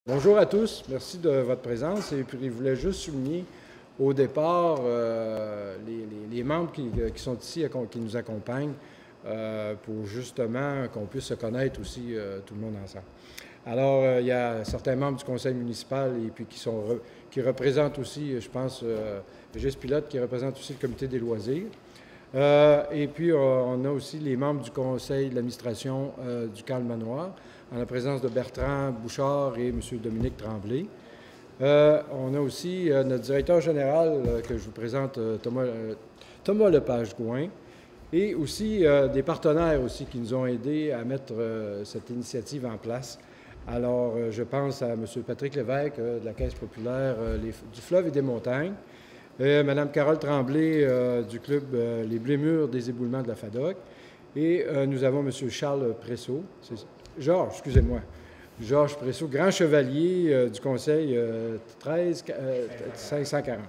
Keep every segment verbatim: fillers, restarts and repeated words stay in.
Bonjour à tous, merci de votre présence. Et puis, je voulais juste souligner au départ euh, les, les, les membres qui, qui sont ici, qui nous accompagnent, euh, pour justement qu'on puisse se connaître aussi euh, tout le monde ensemble. Alors, euh, il y a certains membres du conseil municipal et puis qui, sont re, qui représentent aussi, je pense, euh, Régis Pilote, qui représente aussi le comité des loisirs. Euh, et puis, euh, on a aussi les membres du conseil de l'administration euh, du Camp Le Manoir, en la présence de Bertrand Bouchard et M. Dominique Tremblay. Euh, on a aussi euh, notre directeur général, euh, que je vous présente, euh, Thomas, euh, Thomas Lepage-Gouin, et aussi euh, des partenaires aussi qui nous ont aidés à mettre euh, cette initiative en place. Alors, euh, je pense à M. Patrick Lévesque euh, de la Caisse populaire euh, les, du Fleuve et des Montagnes, euh, Mme Carole Tremblay euh, du club euh, Les Blémures des éboulements de la FADOC, et euh, nous avons M. Charles Pressot, Georges, excusez-moi, Georges Pressot, grand chevalier euh, du conseil euh, treize cinq cent quarante.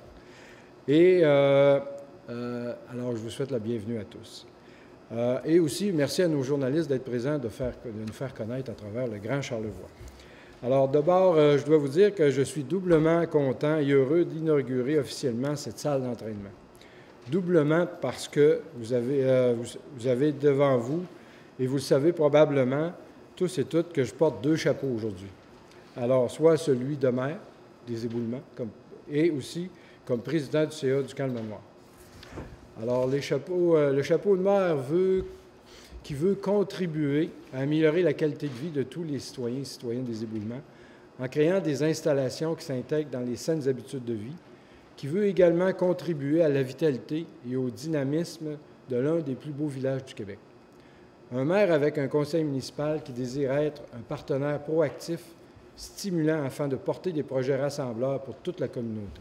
Et euh, euh, alors, je vous souhaite la bienvenue à tous. Euh, et aussi, merci à nos journalistes d'être présents, de, faire, de nous faire connaître à travers le Grand Charlevoix. Alors, d'abord, euh, je dois vous dire que je suis doublement content et heureux d'inaugurer officiellement cette salle d'entraînement. Doublement parce que vous avez, euh, vous, vous avez devant vous, et vous le savez probablement, tous et toutes, que je porte deux chapeaux aujourd'hui. Alors, soit celui de maire des éboulements, comme, et aussi comme président du C A du Camp Le Manoir. Alors, les chapeaux, euh, le chapeau de maire veut, qui veut contribuer à améliorer la qualité de vie de tous les citoyens et citoyennes des éboulements en créant des installations qui s'intègrent dans les saines habitudes de vie, qui veut également contribuer à la vitalité et au dynamisme de l'un des plus beaux villages du Québec. Un maire avec un conseil municipal qui désire être un partenaire proactif, stimulant afin de porter des projets rassembleurs pour toute la communauté.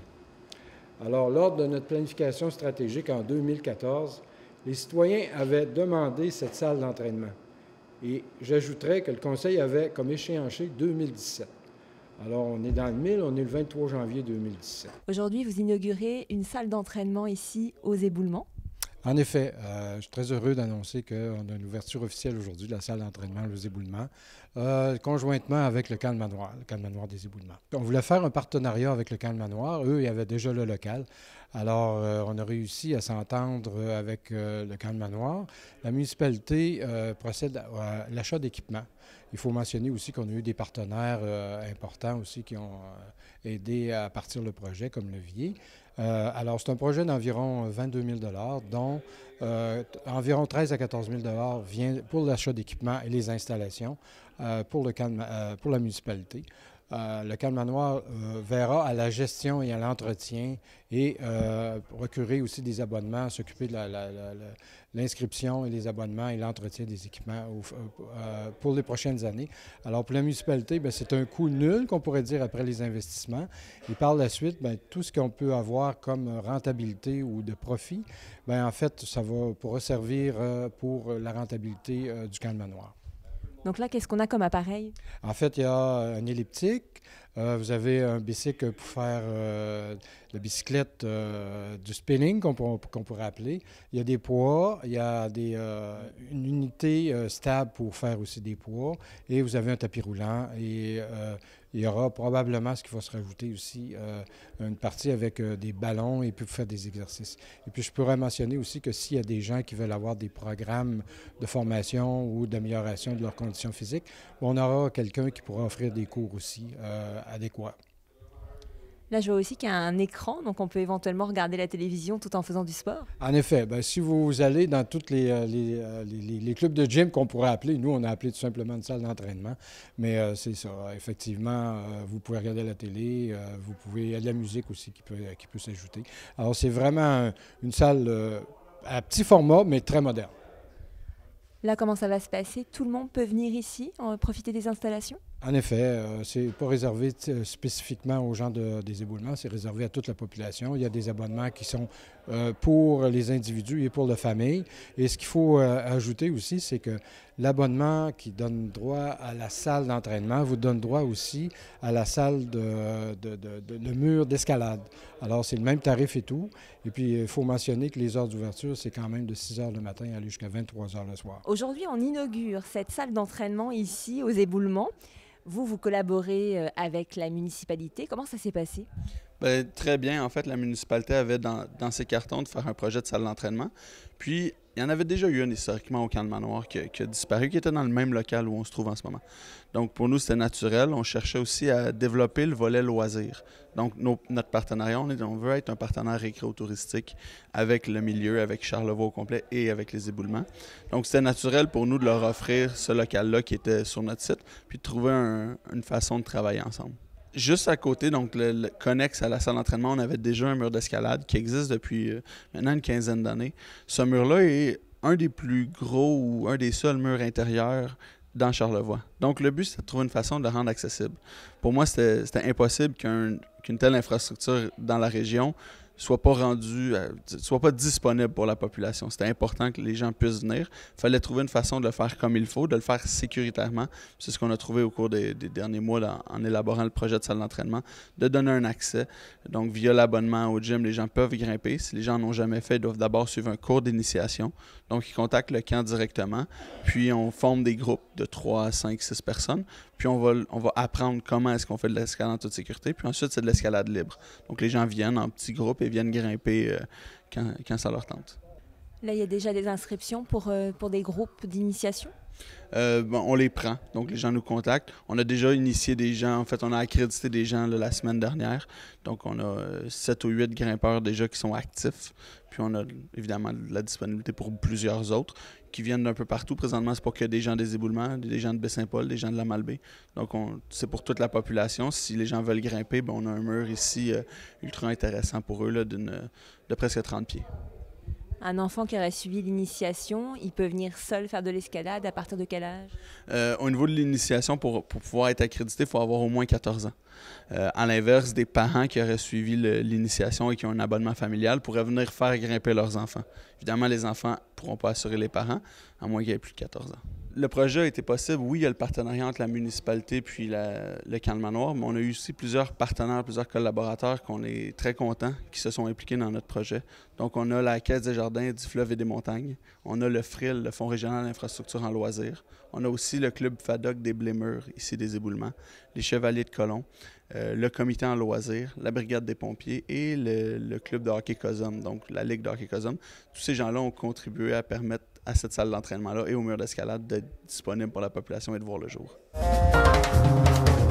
Alors, lors de notre planification stratégique en deux mille quatorze, les citoyens avaient demandé cette salle d'entraînement. Et j'ajouterais que le conseil avait comme échéancier deux mille dix-sept. Alors, on est dans le mille, on est le vingt-trois janvier deux mille dix-sept. Aujourd'hui, vous inaugurez une salle d'entraînement ici aux éboulements. En effet, euh, je suis très heureux d'annoncer qu'on a une ouverture officielle aujourd'hui de la salle d'entraînement aux éboulements, euh, conjointement avec le Camp Le Manoir, le Camp Le Manoir des éboulements. On voulait faire un partenariat avec le Camp Le Manoir. Eux, ils avaient déjà le local. Alors, euh, on a réussi à s'entendre avec euh, le Camp Le Manoir. La municipalité euh, procède à, à l'achat d'équipements. Il faut mentionner aussi qu'on a eu des partenaires euh, importants aussi qui ont euh, aidé à partir le projet, comme Levier. Euh, alors, c'est un projet d'environ vingt-deux mille dollars, dont euh, environ treize à quatorze mille dollars vient pour l'achat d'équipements et les installations euh, pour, le camp, euh, pour la municipalité. Euh, le Camp Le Manoir euh, verra à la gestion et à l'entretien et euh, procurer aussi des abonnements, s'occuper de l'inscription et les abonnements et l'entretien des équipements au, euh, pour les prochaines années. Alors, pour la municipalité, c'est un coût nul, qu'on pourrait dire, après les investissements. Et par la suite, bien, tout ce qu'on peut avoir comme rentabilité ou de profit, bien, en fait, ça va pour servir euh, pour la rentabilité euh, du Camp Le Manoir. Donc là, qu'est-ce qu'on a comme appareil? En fait, il y a un elliptique. Euh, vous avez un bicycle pour faire euh, la bicyclette euh, du spinning, qu'on qu'on pourrait appeler. Il y a des poids, il y a des, euh, une unité euh, stable pour faire aussi des poids. Et vous avez un tapis roulant. Et euh, il y aura probablement ce qui va se rajouter aussi, euh, une partie avec euh, des ballons et puis pour faire des exercices. Et puis, je pourrais mentionner aussi que s'il y a des gens qui veulent avoir des programmes de formation ou d'amélioration de leurs conditions physiques, on aura quelqu'un qui pourra offrir des cours aussi euh, adéquats. Là, je vois aussi qu'il y a un écran, donc on peut éventuellement regarder la télévision tout en faisant du sport. En effet, bien, si vous allez dans tous les, les, les, les clubs de gym qu'on pourrait appeler, nous, on a appelé tout simplement une salle d'entraînement, mais euh, c'est ça. Effectivement, euh, vous pouvez regarder la télé, euh, vous pouvez, il y a de la musique aussi qui peut, qui peut s'ajouter. Alors, c'est vraiment une salle euh, à petit format, mais très moderne. Là, comment ça va se passer? Tout le monde peut venir ici, profiter des installations? En effet, euh, c'est pas réservé spécifiquement aux gens de, des éboulements, c'est réservé à toute la population. Il y a des abonnements qui sont euh, pour les individus et pour la famille. Et ce qu'il faut euh, ajouter aussi, c'est que l'abonnement qui donne droit à la salle d'entraînement vous donne droit aussi à la salle de, de, de, de, de mur d'escalade. Alors, c'est le même tarif et tout. Et puis, il faut mentionner que les heures d'ouverture, c'est quand même de six heures le matin à aller jusqu'à vingt-trois heures le soir. Aujourd'hui, on inaugure cette salle d'entraînement ici aux éboulements. Vous, vous collaborez euh, avec la municipalité. Comment ça s'est passé? Bien, très bien. En fait, la municipalité avait dans, dans ses cartons de faire un projet de salle d'entraînement. Puis, il y en avait déjà eu un historiquement au Camp de Manoir qui, a- qui a disparu, qui était dans le même local où on se trouve en ce moment. Donc, pour nous, c'était naturel. On cherchait aussi à développer le volet loisirs. Donc, nos- notre partenariat, on, est- on veut être un partenaire récréo-touristique avec le milieu, avec Charlevoix au complet et avec les éboulements. Donc, c'était naturel pour nous de leur offrir ce local-là qui était sur notre site, puis de trouver un- une façon de travailler ensemble. Juste à côté, donc le, le connexe à la salle d'entraînement, on avait déjà un mur d'escalade qui existe depuis euh, maintenant une quinzaine d'années. Ce mur-là est un des plus gros ou un des seuls murs intérieurs dans Charlevoix. Donc le but, c'est de trouver une façon de le rendre accessible. Pour moi, c'était c'était impossible qu'un- qu'une telle infrastructure dans la région soit pas rendue, euh, soit pas disponible pour la population. C'était important que les gens puissent venir. Il fallait trouver une façon de le faire comme il faut, de le faire sécuritairement. C'est ce qu'on a trouvé au cours des, des derniers mois dans- en élaborant le projet de salle d'entraînement, de donner un accès. Donc, via l'abonnement au gym, les gens peuvent grimper. Si les gens n'ont jamais fait, ils doivent d'abord suivre un cours d'initiation. Donc, ils contactent le camp directement. Puis, on forme des groupes de trois, cinq, six personnes. Puis, on va, on va apprendre comment est-ce qu'on fait de l'escalade en toute sécurité. Puis ensuite, c'est de l'escalade libre. Donc, les gens viennent en petits groupes et viennent grimper euh, quand, quand ça leur tente. Là, il y a déjà des inscriptions pour, euh, pour des groupes d'initiation? Euh, bon, on les prend, donc les gens nous contactent. On a déjà initié des gens, en fait, on a accrédité des gens là, la semaine dernière. Donc, on a euh, sept ou huit grimpeurs déjà qui sont actifs. Puis, on a évidemment de la disponibilité pour plusieurs autres qui viennent d'un peu partout. Présentement, c'est pas que des gens des éboulements, des gens de Baie-Saint-Paul, des gens de la Malbaie. Donc, on- c'est pour toute la population. Si les gens veulent grimper, ben, on a un mur ici euh, ultra intéressant pour eux là, d'une, de presque trente pieds. Un enfant qui aurait suivi l'initiation, il peut venir seul faire de l'escalade à partir de quel âge? Euh, au niveau de l'initiation, pour, pour pouvoir être accrédité, il faut avoir au moins quatorze ans. Euh, à l'inverse, des parents qui auraient suivi le- l'initiation et qui ont un abonnement familial pourraient venir faire grimper leurs enfants. Évidemment, les enfants ne pourront pas assurer les parents, à moins qu'il y ait plus de quatorze ans. Le projet a été possible. Oui, il y a le partenariat entre la municipalité puis la- le Camp de Manoir, mais on a eu aussi plusieurs partenaires, plusieurs collaborateurs qu'on est très contents qui se sont impliqués dans notre projet. Donc, on a la Caisse des Jardins, du Fleuve et des Montagnes. On a le F R I L, le Fonds régional d'infrastructure en loisirs. On a aussi le Club FADOC des Blémures, ici des Éboulements, les Chevaliers de Colomb, euh, le Comité en loisirs, la Brigade des pompiers et le, le Club de hockey COSOM, donc la Ligue de hockey COSOM. Tous ces gens-là ont contribué à permettre à cette salle d'entraînement-là et au mur d'escalade d'être disponible pour la population et de voir le jour.